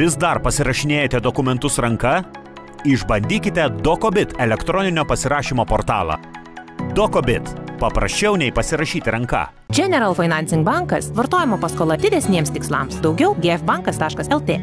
Vis dar pasirašinėjate dokumentus ranka? Išbandykite DocoBit elektroninio pasirašymo portalą. DocoBit – paprasčiau nei pasirašyti ranka. General Financing bankas – vartojimo paskola didesniems tikslams. Daugiau gfbankas.lt.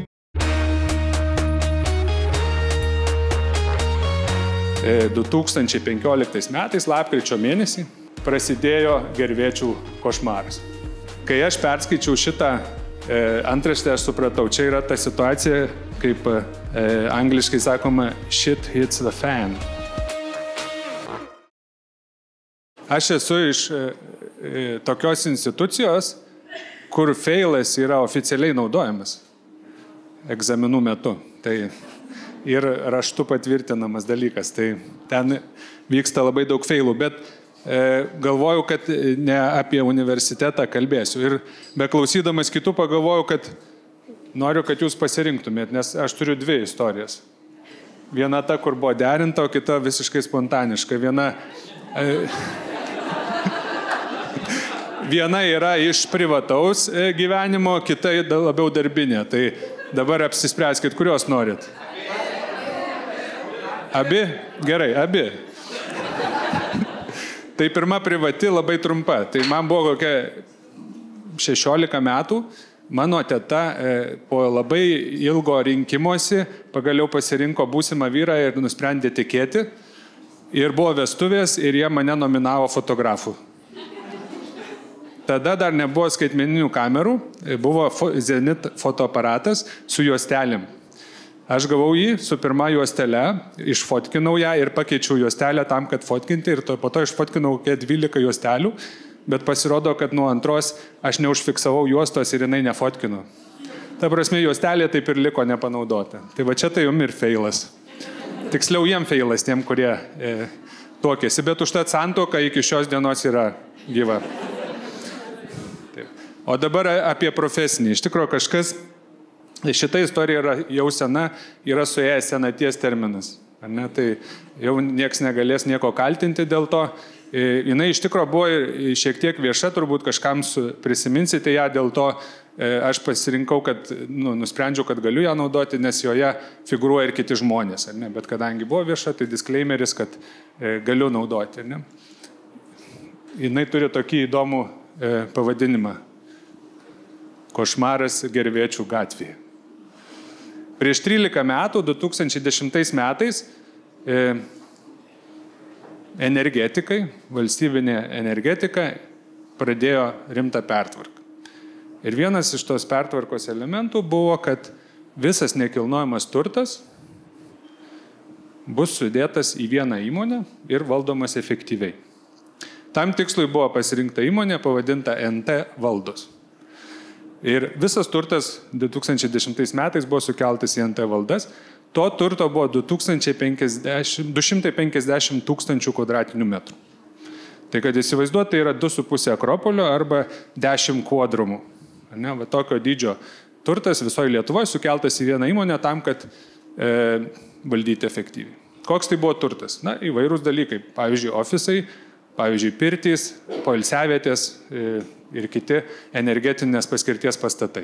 2015 metais, lapkričio mėnesį, prasidėjo gervėčių košmaras. Kai aš perskaičiau šitą antraštę, aš supratau, čia yra ta situacija, kaip angliškai sakoma, shit hits the fan. Aš esu iš tokios institucijos, kur feilas yra oficialiai naudojamas egzaminų metu. Tai ir raštu patvirtinamas dalykas. Tai ten vyksta labai daug feilų, bet galvojau, kad ne apie universitetą kalbėsiu. Ir beklausydamas kitų pagalvojau, kad noriu, kad jūs pasirinktumėt, nes aš turiu dvi istorijas. Viena ta, kur buvo derinta, o kita visiškai spontaniška. Viena yra iš privataus gyvenimo, kita labiau darbinė. Tai dabar apsispręskit, kurios norit. Abi? Gerai, abi. Tai pirma privati, labai trumpa. Tai man buvo kokia 16 metų. Mano teta po labai ilgo rinkimuose pagaliau pasirinko būsimą vyrą ir nusprendė tikėti. Ir buvo vestuvės ir jie mane nominavo fotografu. Tada dar nebuvo skaitmeninių kamerų, buvo Zenit fotoaparatas su juostelėm. Aš gavau jį su pirma juostele, išfotkinau ją ir pakeičiau juostelę tam, kad fotkinti ir po to išfotkinau 12 juostelių, bet pasirodo, kad nuo antros aš neužfiksavau juostos ir jinai nefotkino. Ta prasme, juostelė taip ir liko nepanaudota. Tai va čia tai jum ir feilas. Tiksliau jiem feilas, tiem, kurie tuokėsi, bet užtat santuoka iki šios dienos yra gyva. Taip. O dabar apie profesinį. Iš tikrųjų kažkas... Šita istorija yra jau sena, yra suėjęs senaties terminas. Tai jau nieks negalės nieko kaltinti dėl to. Jinai iš tikrųjų buvo šiek tiek vieša, turbūt kažkam prisiminsite ją, dėl to aš pasirinkau, kad nusprendžiau, kad galiu ją naudoti, nes joje figūruoja ir kiti žmonės. Bet kadangi buvo vieša, tai disclaimeris, kad galiu naudoti. Jinai turi tokį įdomų pavadinimą. Košmaras gervėčių gatvėje. Prieš 13 metų, 2010 metais, energetikai, valstybinė energetika pradėjo rimtą pertvarką. Ir vienas iš tos pertvarkos elementų buvo, kad visas nekilnojamas turtas bus sudėtas į vieną įmonę ir valdomas efektyviai. Tam tikslui buvo pasirinkta įmonė pavadinta NT Valdos. Ir visas turtas 2010 metais buvo sukeltas į NT valdas. To turto buvo 250 tūkstančių kvadratinių metrų. Tai kad įsivaizduoti, tai yra 2,5 Akropolio arba 10 kvadrumų. Va tokio dydžio turtas visoje Lietuvoje sukeltas į vieną įmonę tam, kad valdyti efektyviai. Koks tai buvo turtas? Įvairūs dalykai. Pavyzdžiui, ofisai, pavyzdžiui, pirtys, poilsiavietės ir kiti energetinės paskirties pastatai.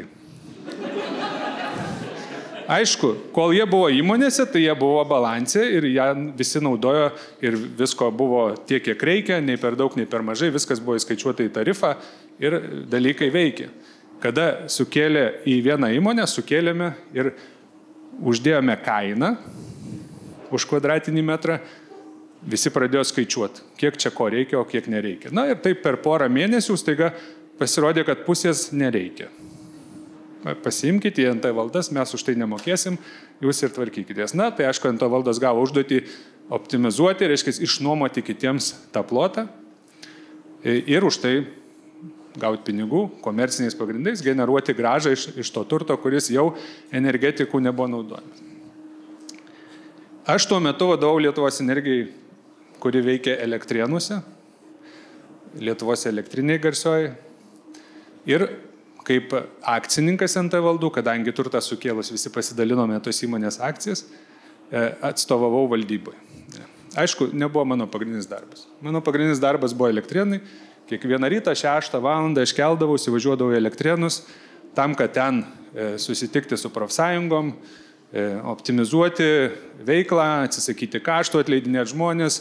Aišku, kol jie buvo įmonėse, tai jie buvo balanse ir ją visi naudojo ir visko buvo tiek, kiek reikia, nei per daug, nei per mažai, viskas buvo įskaičiuota į tarifą ir dalykai veikė. Kada sukėlė į vieną įmonę, sukėlėme ir uždėjome kainą už kvadratinį metrą, visi pradėjo skaičiuoti, kiek čia ko reikia, o kiek nereikia. Ir taip per porą mėnesių staiga pasirodė, kad pusės nereikia. Pasiimkite į NT valdas, mes už tai nemokėsim, jūs ir tvarkykitės. Tai aišku, NT valdos gavo užduotį optimizuoti, reiškia, išnuomoti kitiems tą plotą ir už tai gauti pinigų, komerciniais pagrindais, generuoti grąžą iš to turto, kuris jau energetikų nebuvo naudojamas. Aš tuo metu vadovau Lietuvos energijai, kuri veikia Elektrėnuose, Lietuvos elektriniai garsioji. Ir kaip akcininkas NT valdų, kadangi turtą sukėlus visi pasidalinome tos įmonės akcijas, atstovavau valdyboje. Aišku, nebuvo mano pagrindinis darbas. Mano pagrindinis darbas buvo Elektrėnai. Kiekvieną rytą 6 valandą aš keldavausi, važiuodavau į Elektrėnus, tam, kad ten susitikti su profsąjungom, optimizuoti veiklą, atsisakyti kaštų, atleidinėti žmonės,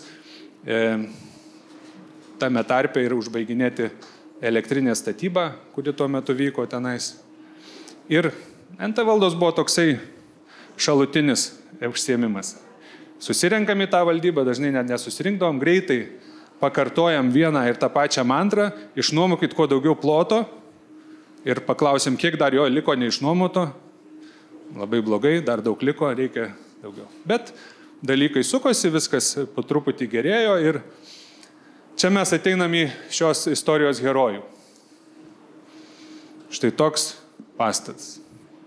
tame tarpe ir užbaiginėti elektrinę statybą, kuri tuo metu vyko tenais. Ir NT valdos buvo toksai šalutinis užsiėmimas. Susirenkam į tą valdybą, dažnai net nesusirinkdavom, greitai pakartojam vieną ir tą pačią mantrą, išnuomokit kuo daugiau ploto ir paklausim, kiek dar jo liko neišnuomoto. Labai blogai, dar daug liko, reikia daugiau. Bet dalykai sukosi, viskas po truputį gerėjo ir čia mes ateinam į šios istorijos herojų. Štai toks pastatas.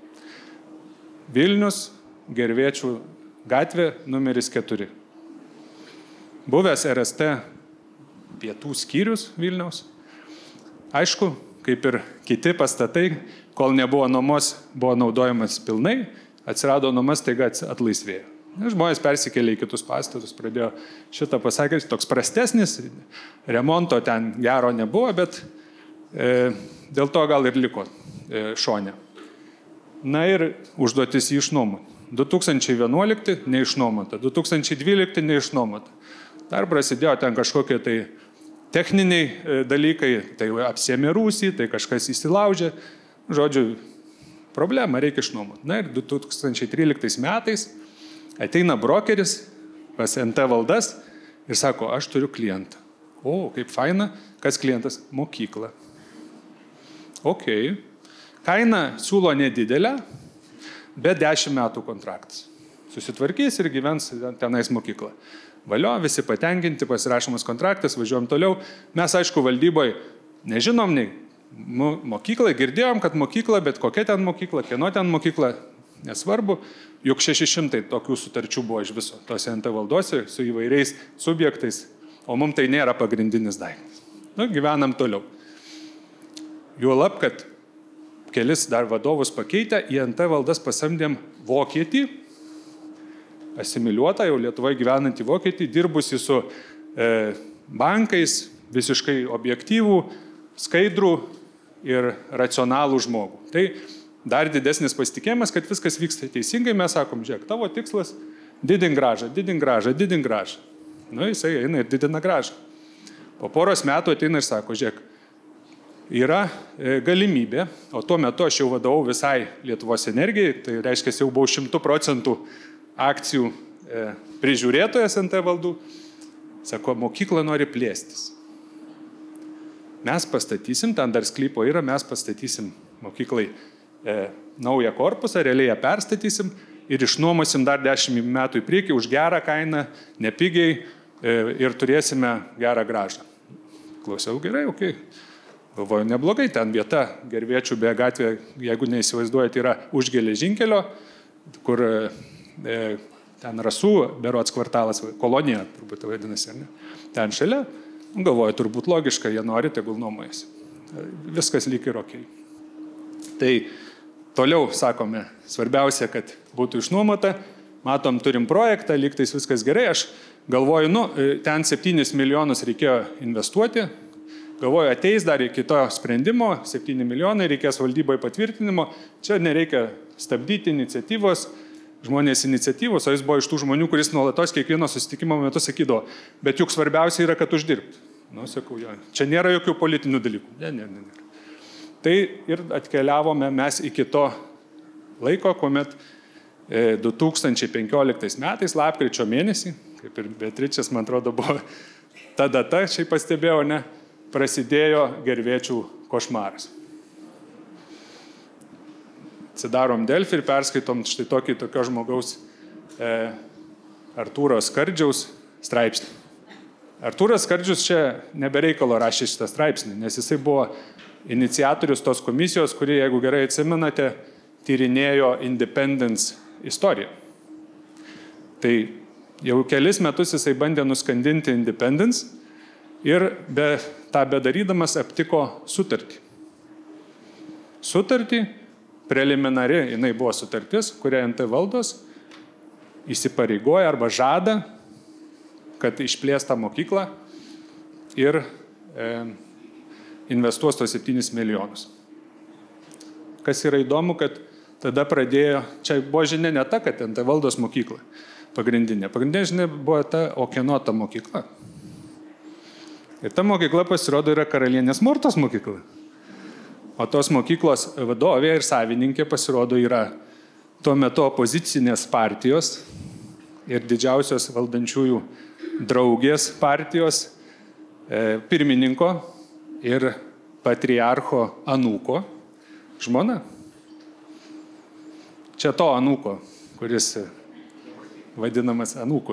Vilnius, Gervėčių gatvė, numeris 4. Buvęs RST pietų skyrius Vilniaus. Aišku, kaip ir kiti pastatai, kol nebuvo nuomos, buvo naudojamas pilnai, atsirado nuomas, taiga atlaisvėjo. Žmonės persikėlė į kitus pastatus, pradėjo šitą pasakyti, toks prastesnis, remonto ten gero nebuvo, bet dėl to gal ir liko šone. Na ir užduotis jį išnuomoti. 2011 neišnuomota, 2012 neišnuomota. Dar prasidėjo ten kažkokie tai techniniai dalykai, tai apsėmė rūsį, tai kažkas įsilaužė. Žodžiu, problema, reikia išnuomoti. Na ir 2013 metais ateina brokeris pas NT valdas ir sako, aš turiu klientą. O, kaip faina, kas klientas? Mokykla. Ok. Kaina siūlo nedidelę, bet 10 metų kontraktas. Susitvarkys ir gyvens tenais mokykla. Valio, visi patenkinti, pasirašomas kontraktas, važiuojam toliau. Mes, aišku, valdyboje nežinom, nei mokyklą, girdėjom, kad mokykla, bet kokia ten mokykla, kieno ten mokykla, nesvarbu. Juk 600 tokių sutarčių buvo iš viso tose NT valdose su įvairiais subjektais, o mums tai nėra pagrindinis daiktas. Nu, gyvenam toliau. Juolab, kad kelis dar vadovus pakeitę, į NT valdas pasamdėm vokietį, asimiliuotą, jau Lietuvoje gyvenantį vokietį, dirbusi su bankais, visiškai objektyvų, skaidrų ir racionalų žmogų. Tai dar didesnis pasitikėjimas, kad viskas vyksta teisingai, mes sakom, žiūrėk, tavo tikslas didink gražą, didink gražą, didink gražą. Nu, jisai eina ir didina gražą. Po poros metų ateina ir sako, žiūrėk, yra galimybė, o tuo metu aš jau vadovau visai Lietuvos energijai, tai reiškia, jau buvau 100% akcijų prižiūrėtojas NT valdų, sako, mokykla nori plėstis. Mes pastatysim, ten dar sklypo yra, mes pastatysim mokyklai naują korpusą, realiai ją perstatysim ir išnuomosim dar 10 metų į priekį už gerą kainą, nepigiai ir turėsime gerą gražą. Klausiau, gerai, okei. Galvoju, neblogai, ten vieta, Gervėčių be gatvė, jeigu neįsivaizduojate, yra už geležinkelio, kur ten Rasų, berods kvartalas, kolonija, turbūt vadinasi, ar ne? Ten šalia, galvoju, turbūt logiška, jie nori, tegul nuomojasi. Viskas lyg ir okei. Tai toliau, sakome, svarbiausia, kad būtų išnuomota, matom, turim projektą, lyg tais viskas gerai, aš galvoju, ten 7 milijonus reikėjo investuoti, galvoju, ateis dar iki to sprendimo, 7 milijonai, reikės valdyboje patvirtinimo, čia nereikia stabdyti iniciatyvos, žmonės iniciatyvos, o jis buvo iš tų žmonių, kuris nuolatos kiekvieno susitikimo metu sakydavo, bet juk svarbiausia yra, kad uždirbti. Nu, sakau, jo, čia nėra jokių politinių dalykų. Ne. Tai ir atkeliavome mes iki to laiko, kuomet 2015 metais, lapkričio mėnesį, kaip ir Beatričės, man atrodo, buvo ta data, šiaip pastebėjau, ne, prasidėjo Gervėčių košmaras. Atsidarom Delfį ir perskaitom štai tokio žmogaus Artūro Skardžiaus straipsnį. Artūras Skardžius čia nebereikalo rašė šitą straipsnį, nes jisai buvo iniciatorius tos komisijos, kuri, jeigu gerai atsimenate, tyrinėjo Independence istoriją. Tai jau kelis metus jisai bandė nuskandinti Independence ir tą bedarydamas aptiko sutartį. Sutartį, preliminari, jinai buvo sutartis, kurią NT valdos įsipareigoja arba žada, kad išplės tą mokyklą ir investuos tos 7 milijonus. kas yra įdomu, kad tada pradėjo, čia buvo žinia ne ta, kad NT Valdos mokykla pagrindinė. Pagrindinė žinia buvo ta, o kieno ta mokykla. Ir ta mokykla pasirodo yra Karalienės Mortos mokykla. O tos mokyklos vadovė ir savininkė pasirodo yra tuo metu opozicinės partijos ir didžiausios valdančiųjų draugės partijos pirmininko ir patriarcho anūko žmona. Čia to anūko, kuris vadinamas anūku.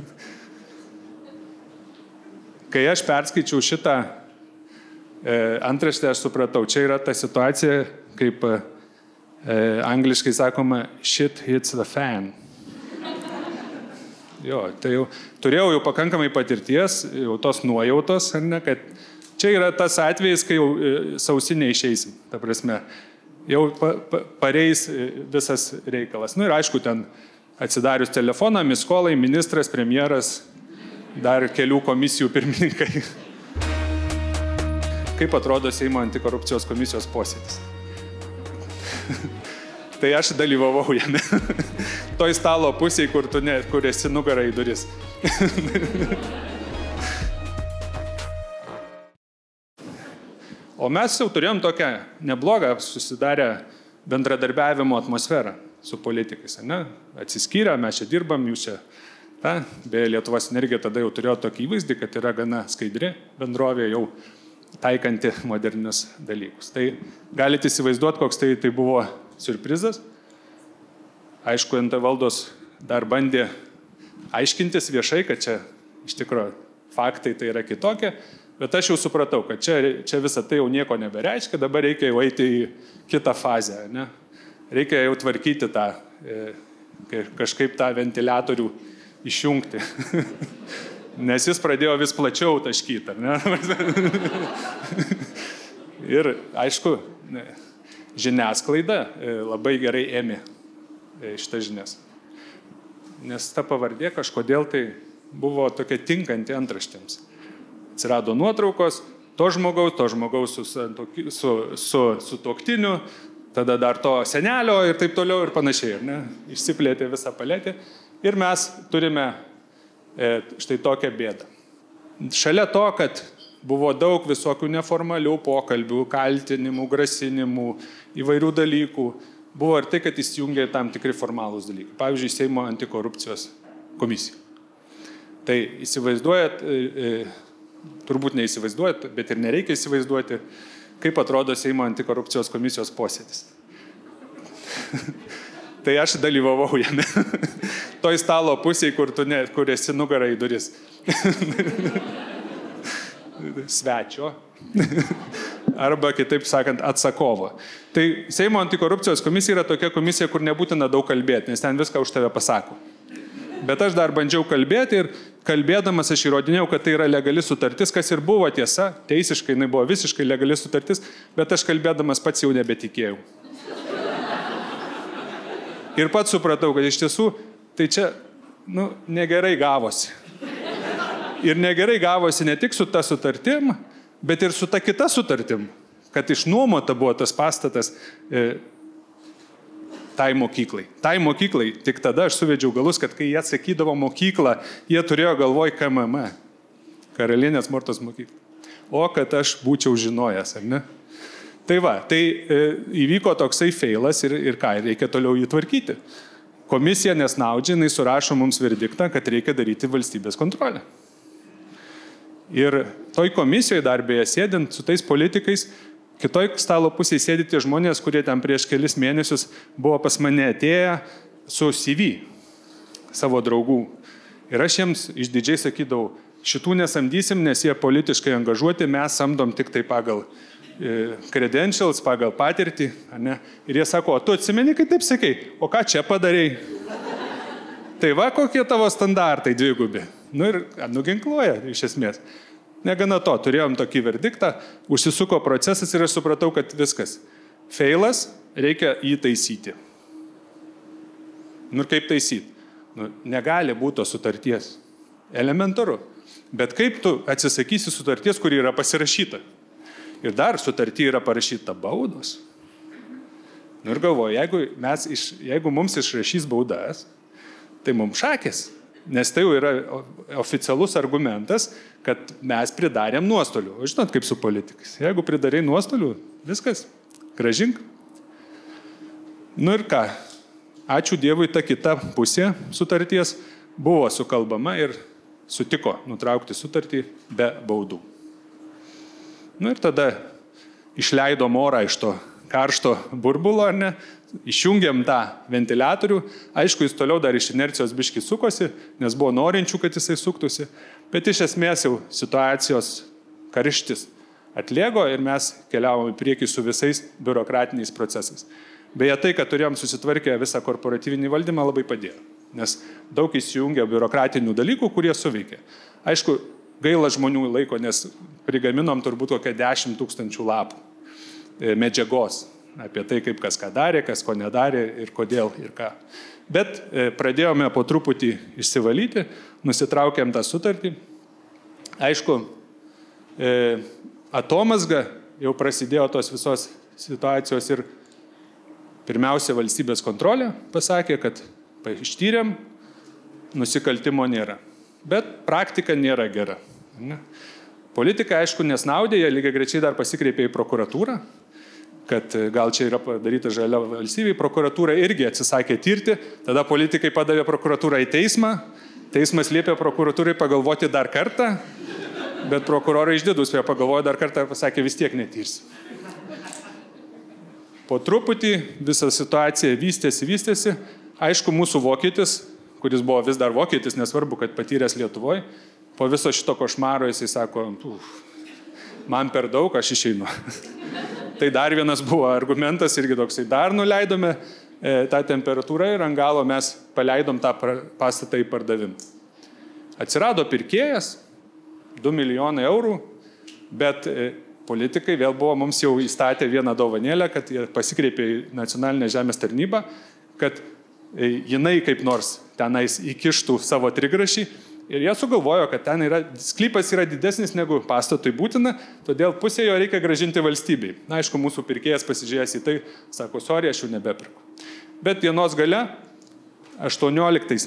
Kai aš perskaičiau šitą antraštę, aš supratau, čia yra ta situacija, kaip angliškai sakoma, shit hits the fan. Jo, tai jau turėjau jau pakankamai patirties, jau tos nuojautos, ar ne, kad čia yra tas atvejis, kai jau sausi neišeisim, ta prasme, jau pareis visas reikalas. Nu ir aišku, ten atsidarius telefoną, miskolai, ministras, premjeras, dar kelių komisijų pirmininkai. Kaip atrodo Seimo antikorupcijos komisijos posėdis? Tai aš dalyvavau jame. Toj stalo pusėje, kur esi nugarą į duris. O mes jau turėjom tokią neblogą susidarę bendradarbiavimo atmosferą su politikais. Ne? Atsiskyrę, mes čia dirbam, jūs čia. Beje, Lietuvos Energija tada jau turėjo tokį įvaizdį, kad yra gana skaidri bendrovė, jau taikanti modernius dalykus. Tai galite įsivaizduoti, koks tai buvo siurprizas. Aišku, NT Valdos dar bandė aiškintis viešai, kad čia iš tikrųjų faktai tai yra kitokie, bet aš jau supratau, kad čia visą tai jau nieko nebereiškia, dabar reikia jau eiti į kitą fazę. Ne? Reikia jau tvarkyti tą, kažkaip tą ventiliatorių išjungti. Nes jis pradėjo vis plačiau taškyti. Ir aišku, žiniasklaida labai gerai ėmė šitas žinias. Nes ta pavardė kažkodėl tai buvo tokia tinkanti antraštėms. Atsirado nuotraukos, to žmogaus su tuoktiniu, tada dar to senelio ir taip toliau ir panašiai. Ne? Išsiplėtė visą paletę. Ir mes turime štai tokią bėdą. Šalia to, kad buvo daug visokių neformalių pokalbių, kaltinimų, grasinimų, įvairių dalykų, buvo ir tai, kad įsijungė tam tikri formalūs dalykai. Pavyzdžiui, Seimo antikorupcijos komisija. Tai įsivaizduojat, turbūt neįsivaizduojat, bet ir nereikia įsivaizduoti, kaip atrodo Seimo antikorupcijos komisijos posėdis. Tai aš dalyvavau jame. Toj stalo pusėje, kur esi nugarą į duris. Svečio. Arba, kitaip sakant, atsakovo. Tai Seimo antikorupcijos komisija yra tokia komisija, kur nebūtina daug kalbėti, nes ten viską už tave pasako. Bet aš dar bandžiau kalbėti ir kalbėdamas aš įrodinėjau, kad tai yra legali sutartis, kas ir buvo tiesa. Teisiškai jinai buvo visiškai legali sutartis, bet aš kalbėdamas pats jau nebetikėjau. Ir pats supratau, kad iš tiesų tai čia negerai gavosi. Ir negerai gavosi ne tik su ta sutartim, bet ir su ta kita sutartim, kad išnuomota buvo tas pastatas tai mokyklai. Tai mokyklai, tik tada aš suvedžiau galus, kad kai jie sakydavo mokyklą, jie turėjo galvoj KMM, Karalienės Mortos mokyklą. O kad aš būčiau žinojęs, ar ne? Tai va, tai įvyko toksai feilas ir ką, reikia toliau jį tvarkyti. Komisija nesnaudžia, jinai surašo mums verdiktą, kad reikia daryti valstybės kontrolę. Ir toj komisijoje dar beje sėdint su tais politikais, kitoj stalo pusėje sėdi tie žmonės, kurie ten prieš kelis mėnesius buvo pas mane atėję su CV savo draugų. Ir aš jiems išdidžiai sakydavau, šitų nesamdysim, nes jie politiškai angažuoti, mes samdom tik tai pagal credentials, pagal patirtį, ne? Ir jie sako, o tu atsimeni, kai taip sakei, o ką čia padarei? Tai va, kokie tavo standartai dvigubi. Nu ir nuginkluoja iš esmės. Negana to, turėjom tokį verdiktą, užsisuko procesas ir aš supratau, kad viskas. Feilas, reikia jį taisyti. Nu ir kaip taisyti? Negali būti to sutarties. Elementaru. Bet kaip tu atsisakysi sutarties, kuri yra pasirašyta? Ir dar sutarty yra parašyta baudos. Nu ir galvoju, jeigu mums išrašys baudas, tai mums šakės. Nes tai jau yra oficialus argumentas, kad mes pridarėm nuostolių. O žinot, kaip su politikais. Jeigu pridarai nuostolių, viskas, grąžink. Nu ir ką, ačiū Dievui, ta kita pusė sutarties buvo sukalbama ir sutiko nutraukti sutartį be baudų. Nu ir tada išleidom orą iš to karšto burbulo, ar ne? Išjungiam tą ventiliatorių, aišku, jis toliau dar iš inercijos biškį sukosi, nes buvo norinčių, kad jisai suktųsi, bet iš esmės jau situacijos karštis atlėgo ir mes keliavom į priekį su visais biurokratiniais procesais. Beje, tai, kad turėjom susitvarkę visą korporatyvinį valdymą, labai padėjo, nes daug įsijungia biurokratinių dalykų, kurie suveikė. Aišku, gaila žmonių laiko, nes prigaminom turbūt kokią 10 000 lapų medžiagos apie tai, kaip kas ką darė, kas ko nedarė ir kodėl ir ką. Bet pradėjome po truputį išsivalyti, nusitraukėm tą sutartį. Aišku, atomazga jau prasidėjo tos visos situacijos ir pirmiausia valstybės kontrolė pasakė, kad ištyrėm, nusikaltimo nėra. Bet praktika nėra gera. Ne? Politika, aišku, nesnaudė, jie lygiai grečiai dar pasikreipė į prokuratūrą, kad gal čia yra padaryta žalia valstybei, prokuratūra irgi atsisakė tirti, tada politikai padavė prokuratūrą į teismą, teismas liepė prokuratūrai pagalvoti dar kartą, bet prokurorai išdidus jie pagalvojo dar kartą ir pasakė, vis tiek netirsi. Po truputį visa situacija vystėsi, aišku, mūsų vokietis, kuris buvo vis dar vokietis, nesvarbu, kad patyręs Lietuvoje, po viso šito košmaro jisai sako, man per daug, aš išeinu. Tai dar vienas buvo argumentas, irgi toksai, dar nuleidome tą temperatūrą ir ant galo mes paleidom tą pastatą į pardavimą. Atsirado pirkėjas, 2 milijonai eurų, bet politikai vėl buvo mums jau įstatę vieną dovanėlę, kad jie pasikreipė į nacionalinę žemės tarnybą, kad jinai kaip nors tenais įkištų savo trigrašį ir jie sugalvojo, kad ten sklypas yra didesnis negu pastatui būtina, todėl pusę jo reikia grąžinti valstybei. Na, aišku, mūsų pirkėjas pasižiūrėjęs į tai, sako, sorry, aš jau nebepirku. Bet dienos gale, 18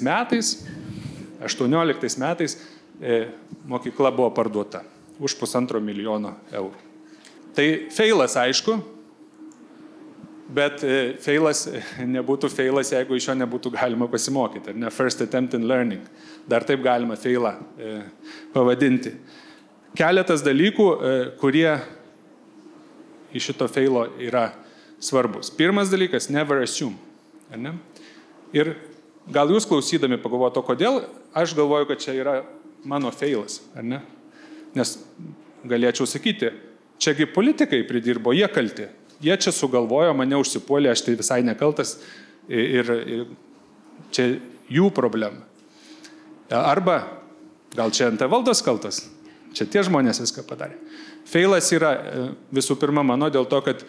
metais mokykla buvo parduota už 1,5 milijono eurų. Tai feilas, aišku, bet feilas nebūtų feilas, jeigu iš jo nebūtų galima pasimokyti, ar ne? First attempt in learning. Dar taip galima feilą pavadinti. Keletas dalykų, kurie iš šito feilo yra svarbus. Pirmas dalykas, never assume. Ar ne? Ir gal jūs klausydami pagalvojo, kodėl aš galvoju, kad čia yra mano feilas, ar ne? Nes galėčiau sakyti, čiagi politikai pridirbo, jie kalti. Jie čia sugalvojo, mane užsipuolė, aš tai visai nekaltas ir čia jų problema. Arba, gal čia NT valdos kaltas, čia tie žmonės viską padarė. Feilas yra visų pirma mano dėl to, kad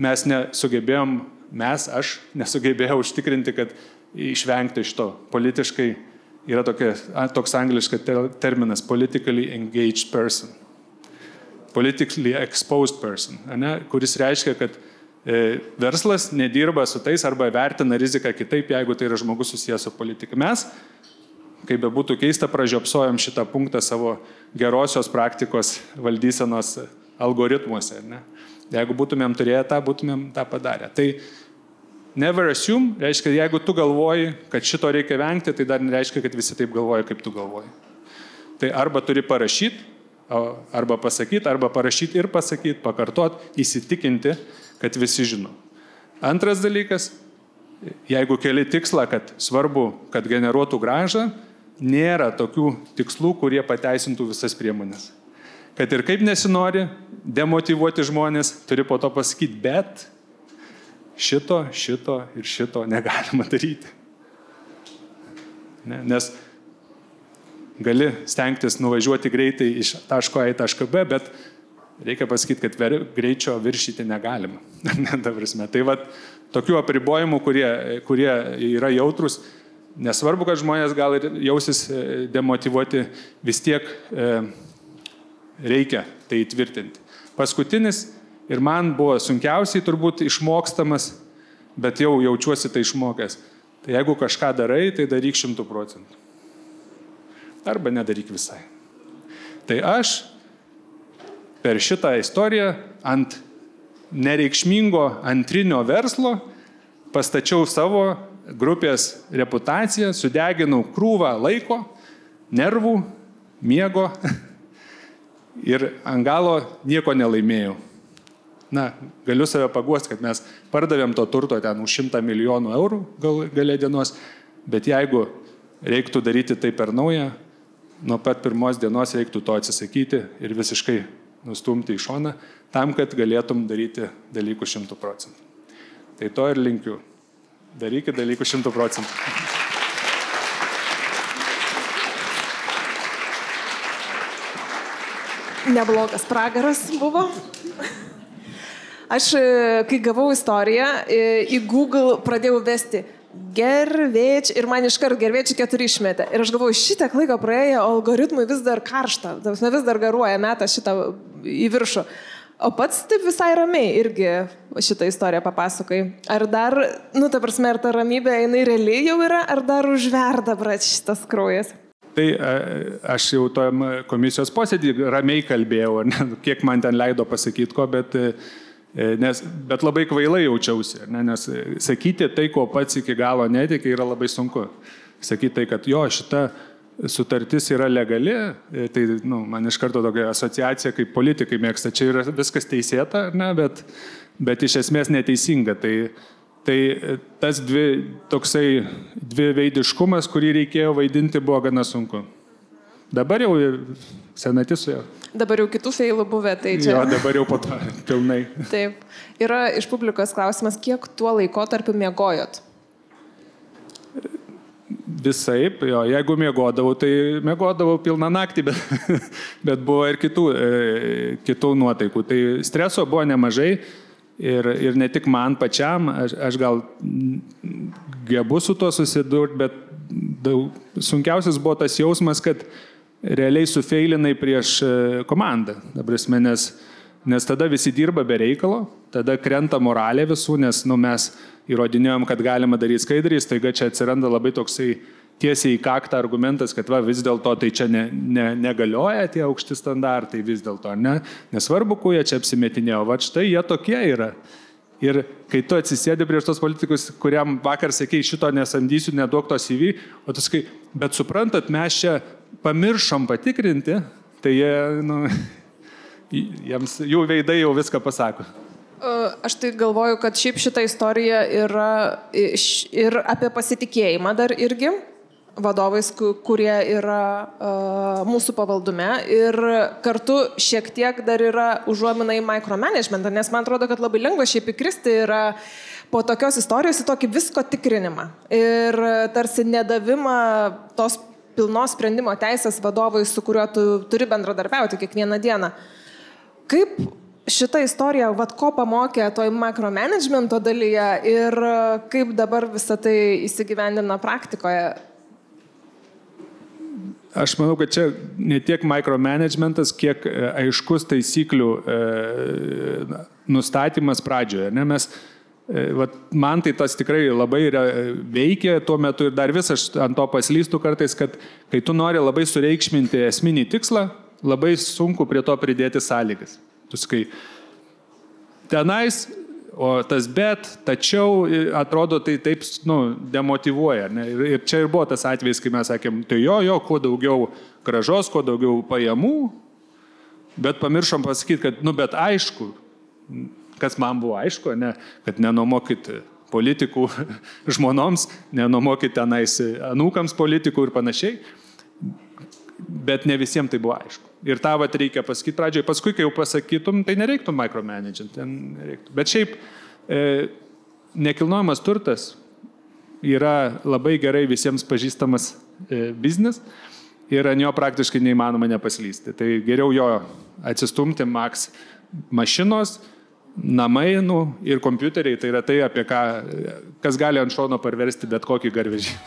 aš nesugebėjau užtikrinti, kad išvengti iš to. Politiškai yra toks angliškas terminas politically engaged person. Politically exposed person, ne? Kuris reiškia, kad verslas nedirba su tais arba vertina riziką kitaip, jeigu tai yra žmogus susijęs su politika. Mes, kaip be būtų keista, pražiopsojom šitą punktą savo gerosios praktikos valdysenos algoritmuose. Ne? Jeigu būtumėm turėję tą, būtumėm tą padarę. Tai never assume reiškia, jeigu tu galvoji, kad šito reikia vengti, tai dar nereiškia, kad visi taip galvoja, kaip tu galvoji. Tai arba turi parašyti, arba pasakyti, arba parašyti ir pasakyti, pakartot, įsitikinti, kad visi žino. Antras dalykas, jeigu keli tikslą, kad svarbu, kad generuotų grąžą, nėra tokių tikslų, kurie pateisintų visas priemonės. Kad ir kaip nesinori demotyvuoti žmonės, turi po to pasakyti, bet šito ir šito negalima daryti. Nes gali stengtis nuvažiuoti greitai iš taško A į tašką B, bet reikia pasakyti, kad greičio viršyti negalima. Tai va, tokių apribojimų, kurie yra jautrus, nesvarbu, kad žmonės gal ir jausis demotyvuoti, vis tiek reikia tai įtvirtinti. Paskutinis ir man buvo sunkiausiai turbūt išmokstamas bet jau jaučiuosi tai išmokęs. Tai jeigu kažką darai, tai daryk 100%. Arba nedaryk visai. Tai aš per šitą istoriją ant nereikšmingo antrinio verslo pastačiau savo grupės reputaciją, sudeginau krūvą laiko, nervų, miego ir ant galo nieko nelaimėjau. Na, galiu save paguosti, kad mes pardavėm to turto ten už 100 milijonų eurų gale dienos, bet jeigu reiktų daryti tai per naują, nuo pat pirmos dienos reiktų to atsisakyti ir visiškai nustumti į šoną, tam, kad galėtum daryti dalykų 100%. Tai to ir linkiu. Darykit dalykų 100%. Neblogas pragaras buvo. Aš, kai gavau istoriją, į Google pradėjau vesti Gervėč ir man iškart Gervėčių 4 išmetė. Ir aš galvoju, šitiek laiko praėjo, algoritmui vis dar karšta, vis dar garuoja, meta šitą į viršų. O pats taip visai ramiai irgi šitą istoriją papasakai. Ar dar, ta prasme, ar ta ramybė, jinai realiai jau yra, ar dar užverda, brat, šitas kraujas? Tai aš jau tom komisijos posėdį ramiai kalbėjau, kiek man ten leido pasakyti ko, bet labai kvailai jaučiausi, nes sakyti tai, ko pats iki galo netikė, yra labai sunku. Sakyti tai, kad jo, šita sutartis yra legali, tai man iš karto tokia asociacija, kaip politikai mėgsta, čia yra viskas teisėta, bet iš esmės neteisinga. Tai tas dviveidiškumas, kurį reikėjo vaidinti, buvo gana sunku. Dabar jau senatis su jo. Dabar jau kitų feilų buvę, tai čia... Jo, dabar jau po to pilnai. Taip. Yra iš publikos klausimas, kiek tuo laikotarpiu miegojot? Visaip, jo, jeigu miegodavau, tai miegodavau pilną naktį, bet buvo ir kitų nuotaikų. Tai streso buvo nemažai ir ne tik man pačiam, aš gal gebu su to susidurti, bet sunkiausias buvo tas jausmas, kad realiai sufeilinai prieš komandą. Nes tada visi dirba be reikalo, tada krenta moralė visų, nes mes įrodinėjom, kad galima daryti skaidriai, staiga čia atsiranda labai toksai tiesiai į kaktą argumentas, kad vis dėlto tai čia negalioja tie aukšti standartai vis dėlto, ne? Nesvarbu, kuo jie čia apsimetinėjo, štai jie tokie yra. Ir kai tu atsisėdi prieš tos politikus, kuriam vakar sakei, šito nesamdysiu, neduok to CV, o tu sakai, bet suprantat, mes čia pamiršom patikrinti, tai jų veidai jau viską pasako. Aš tai galvoju, kad šiaip šita istorija yra ir apie pasitikėjimą dar irgi vadovais, kurie yra mūsų pavaldume ir kartu šiek tiek dar yra užuomina į micromanagementą, nes man atrodo, kad labai lengva šiaip įkristi yra po tokios istorijos į tokį visko tikrinimą ir tarsi nedavimą tos pilnos sprendimo teisės vadovui, su kuriuo tu turi bendradarbiauti kiekvieną dieną. Kaip šita istorija, ko pamokė toj micromanagemento dalyje ir kaip dabar visą tai įsigyvendina praktikoje? Aš manau, kad čia ne tiek micromanagementas, kiek aiškus taisyklių nustatymas pradžioje. Man tai tas tikrai labai veikia tuo metu ir dar vis aš ant to paslystu kartais, kad kai tu nori labai sureikšminti esminį tikslą, labai sunku prie to pridėti sąlygas. Tu sakai, tenais, o tas bet, tačiau atrodo tai taip demotyvuoja. Ne? Ir čia ir buvo tas atvejis, kai mes sakėm, tai jo, kuo daugiau grąžos, kuo daugiau pajamų, bet pamiršom pasakyti, kad, bet aišku, kas man buvo aišku, ne, kad nenuomokit politikų žmonoms, nenuomokit tenais anūkams politikų ir panašiai, bet ne visiems tai buvo aišku. Ir tą reikia pasakyti pradžioje, paskui, kai jau pasakytum, tai nereiktų micromanagint. Bet šiaip nekilnojamas turtas yra labai gerai visiems pažįstamas biznis ir ant jo praktiškai neįmanoma nepaslysti. Tai geriau jo atsistumti maks mašinos, namai ir kompiuteriai, tai yra tai, apie ką, kas gali ant šono parversti bet kokį garvežį.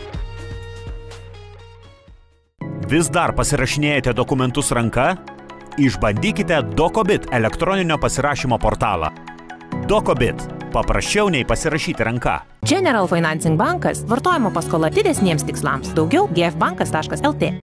Vis dar pasirašinėjate dokumentus ranka? Išbandykite DocoBit elektroninio pasirašymo portalą. DocoBit – paprasčiau nei pasirašyti ranka. General Financing bankas – vartojimo paskola didesniems tikslams. Daugiau gfbankas.lt.